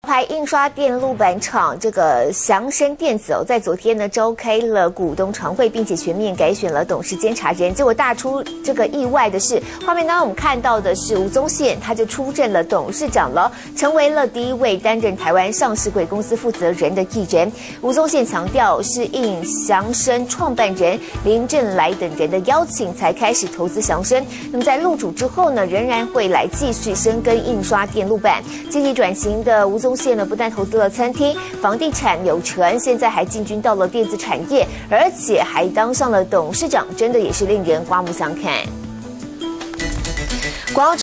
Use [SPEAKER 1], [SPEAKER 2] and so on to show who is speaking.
[SPEAKER 1] 牌印刷电路板厂这个祥生电子在昨天呢召开了股东常会，并且全面改选了董事监察人。结果大出这个意外的是，画面当中我们看到的是吴宗宪，他就出任了董事长了，成为了第一位担任台湾上市贵公司负责人的艺人。吴宗宪强调，是应祥生创办人林正来等人的邀请，才开始投资祥生。那么在入主之后呢，仍然会来继续深耕印刷电路板。积极转型的吴宗宪呢，不但投资了餐厅、房地产有成，现在还进军到了电子产业，而且还当上了董事长，真的也是令人刮目相看。